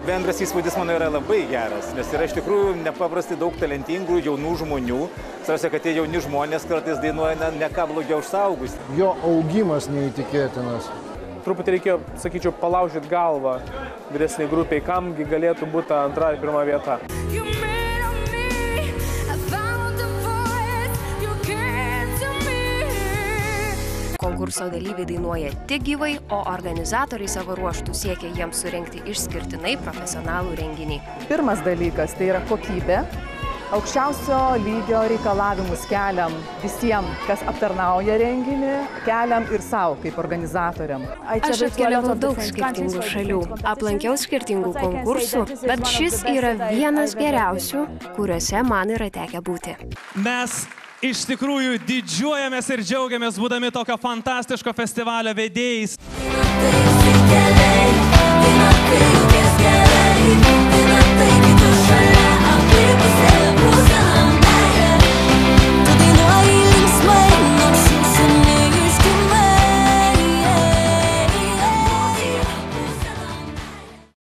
Bendras įspūdis mano yra labai geras, nes yra iš tikrųjų nepaprastai daug talentingų jaunų žmonių. Svarbiausia, kad tie jauni žmonės kartais dainuoja ne ką blogiau už suaugusius. Jo augimas neįtikėtinas. Truputį reikėjo, sakyčiau, palaužyti galvą vyresniai grupiai, kamgi galėtų būti ta antra ir pirma vieta. Konkurso dalyviai dainuoja tik gyvai, o organizatoriai savo ruožtų siekia jiems surengti išskirtinai profesionalų renginį. Pirmas dalykas tai yra kokybė. Aukščiausio lygio reikalavimus keliam visiems, kas aptarnauja renginį, keliam ir savo kaip organizatoriam. Aš atkeliavau daug skirtingų šalių, aplankiau skirtingų konkursų, bet šis yra vienas geriausių, kuriuose man yra tekę būti. Mes iš tikrųjų didžiuojamės ir džiaugiamės būdami tokio fantastiško festivalio vedėjais.